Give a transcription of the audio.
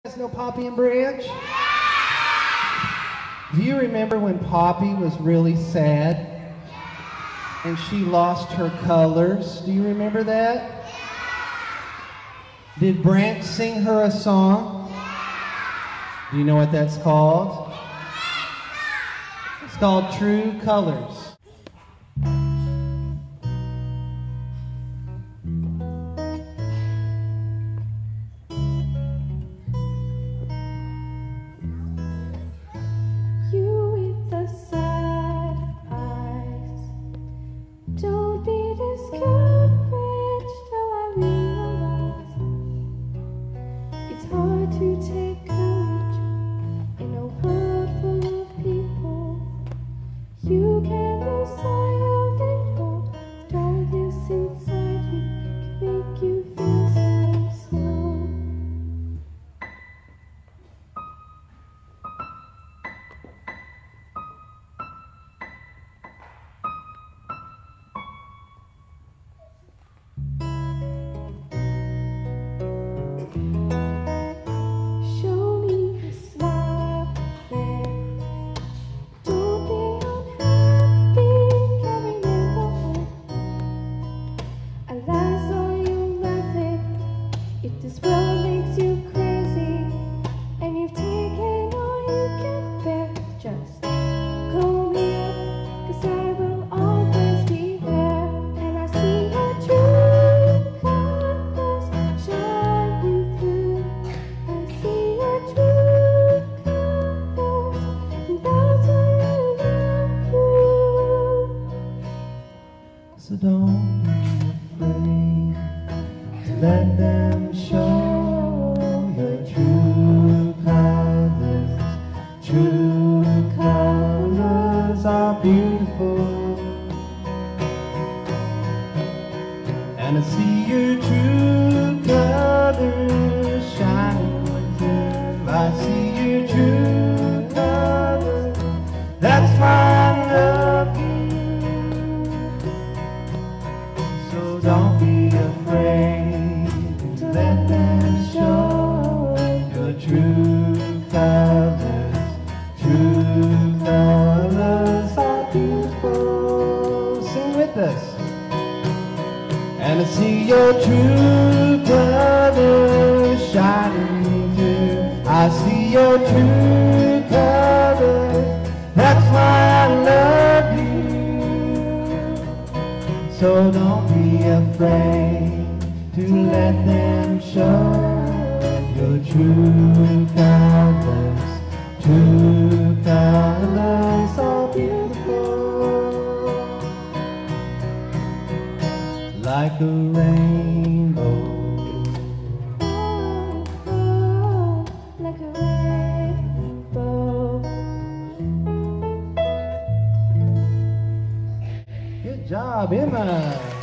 Know Poppy and Branch? Do you remember when Poppy was really sad and she lost her colors? Do you remember that? Did Branch sing her a song? Do you know what that's called? It's called True Colors. So don't be afraid to let them show your true colors. True colors are beautiful, and I see your true colors shining through. I see your true colors, that's why I love you. Don't be afraid to let them show your true colors. True colors are beautiful. Sing with us. And I see your true colors shining through. I see your true colors. That's why I love you. So don't be afraid to let them show your true colors. True colors are beautiful, like a rainbow. Oh, like a rainbow. Good job, Emma.